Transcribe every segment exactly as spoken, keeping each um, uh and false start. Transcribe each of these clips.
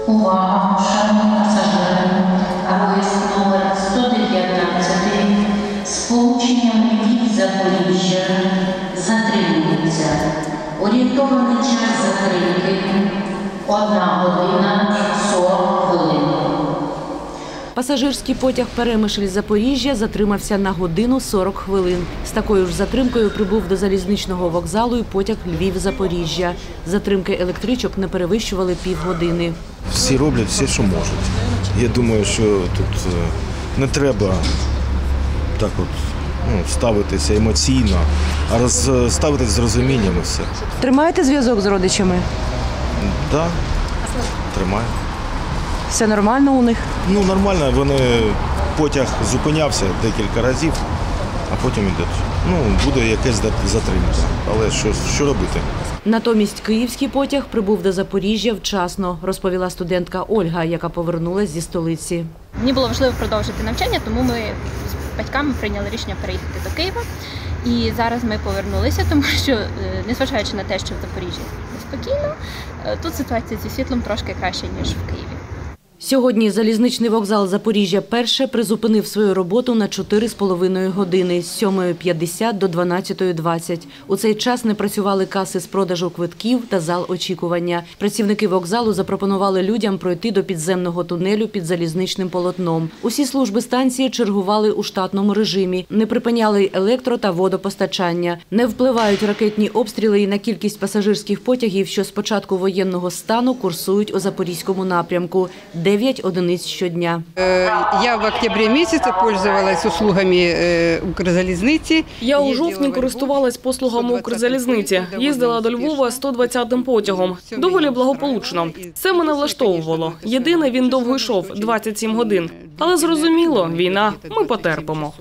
Увага, шановні пасажири, поїзд номер сто дев'ятнадцять з полученням Львів-Запоріжжя затримується. Орієнтований час затримки – одна година сорок хвилин. Пасажирський потяг Перемишль-Запоріжжя затримався на годину сорок хвилин. З такою ж затримкою прибув до залізничного вокзалу і потяг Львів-Запоріжжя. Затримки електричок не перевищували півгодини. Всі роблять все, що можуть. Я думаю, що тут не треба так от ну, ставитися емоційно, а роз, ставитися з розумінням і все. Тримаєте зв'язок з родичами? Так, да, тримаю. Все нормально у них? Ну, нормально, вони, потяг зупинявся декілька разів, а потім йде. Ну, буде якась затримка, але що, що робити? Натомість київський потяг прибув до Запоріжжя вчасно, розповіла студентка Ольга, яка повернулась зі столиці. Мені було важливо продовжити навчання, тому ми з батьками прийняли рішення переїхати до Києва. І зараз ми повернулися, тому що, незважаючи на те, що в Запоріжжі неспокійно, тут ситуація зі світлом трошки краще, ніж в Києві. Сьогодні залізничний вокзал Запоріжжя перше призупинив свою роботу на чотири з половиною години – з сьомої п'ятдесят до дванадцятої двадцять. У цей час не працювали каси з продажу квитків та зал очікування. Працівники вокзалу запропонували людям пройти до підземного тунелю під залізничним полотном. Усі служби станції чергували у штатному режимі, не припиняли електро- та водопостачання. Не впливають ракетні обстріли і на кількість пасажирських потягів, що з початку воєнного стану курсують у Запорізькому напрямку – дев'ять одиниць щодня. Я в октябрі місяці користувалася услугами Укрзалізниці. Я у жовтні користувалась послугами Укрзалізниці. Їздила до Львова сто двадцятим потягом. Доволі благополучно. Це мене влаштовувало. Єдине, він довго йшов – двадцять сім годин. Але зрозуміло, війна, ми потерпимо.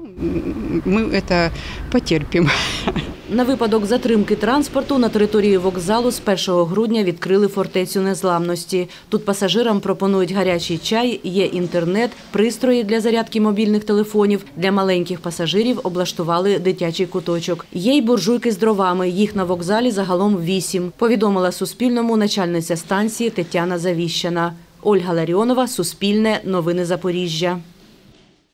Ми це потерпимо. На випадок затримки транспорту на території вокзалу з першого грудня відкрили фортецю незламності. Тут пасажирам пропонують гарячий чай, є інтернет, пристрої для зарядки мобільних телефонів. Для маленьких пасажирів облаштували дитячий куточок. Є й буржуйки з дровами, їх на вокзалі загалом вісім, повідомила Суспільному начальниця станції Тетяна Завіщана. Ольга Ларіонова, Суспільне, Новини Запоріжжя.